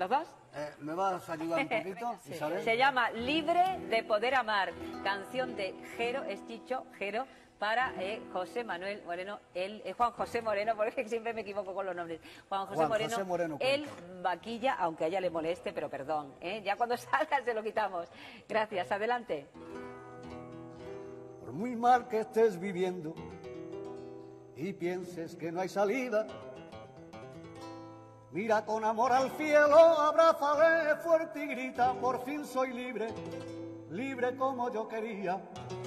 ¿Los dos? ¿Me vas a ayudar un poquito, Sí. Isabel? Se llama Libre de Poder Amar, canción de Jero, es Chicho, Jero, para José Manuel Moreno, Juan José Moreno, porque siempre me equivoco con los nombres. Juan José Moreno, el Vaquilla, aunque a ella le moleste, pero perdón, ya cuando salga se lo quitamos. Gracias, adelante. Por muy mal que estés viviendo y pienses que no hay salida, mira con amor al cielo, abrázale fuerte y grita, por fin soy libre, libre como yo quería.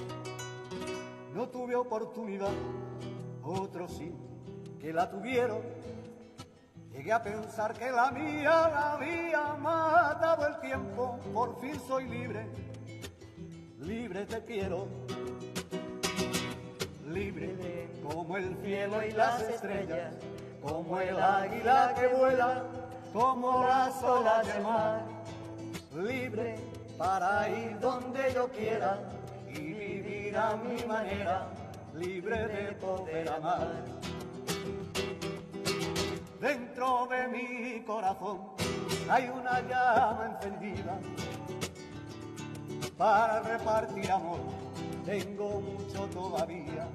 No tuve oportunidad, otros sí, que la tuvieron. Llegué a pensar que la mía la había matado el tiempo. Por fin soy libre, libre te quiero. Libre como el cielo y las estrellas, como el águila que vuela, como las olas del mar. Libre para ir donde yo quiera y vivir a mi manera, libre de poder amar. Dentro de mi corazón hay una llama encendida para repartir amor, tengo mucho todavía.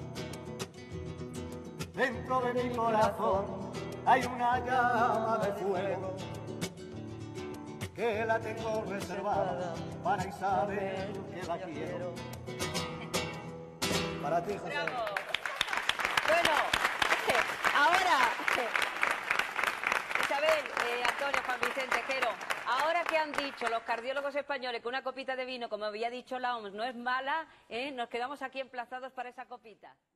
Dentro de mi corazón hay una llama de fuego que la tengo reservada para Isabel, que la quiero. Para ti, José. ¡Bravo! Bueno, ahora, Isabel, Antonio, Juan Vicente, Jero, ahora que han dicho los cardiólogos españoles que una copita de vino, como había dicho la OMS, no es mala, nos quedamos aquí emplazados para esa copita.